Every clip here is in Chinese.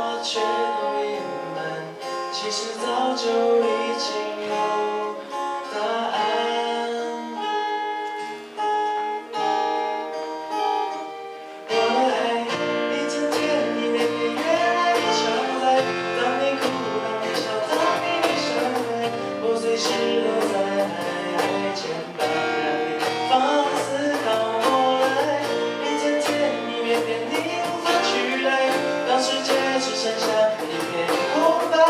我却都隐瞒，其实早就已经有答案。我的爱一天天一年年越来越常在，当你哭，当你笑，当你悲伤爱，我随时都在爱肩膀让你放肆靠过来，一天天一年年你无法取代，当世界只剩下一片空白，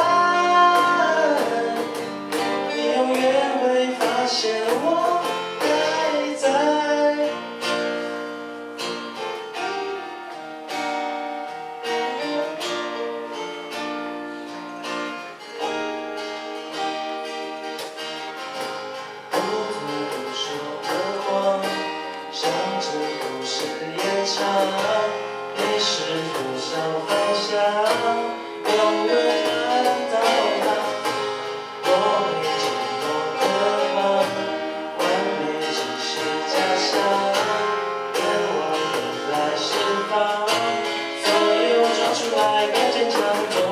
你永远会发现我还在。不得不说的谎，像这故事延长，你是多少方向，永远看到它。我没这么渴望，完美只是假象，渴望用来释放，所有装出来更坚强。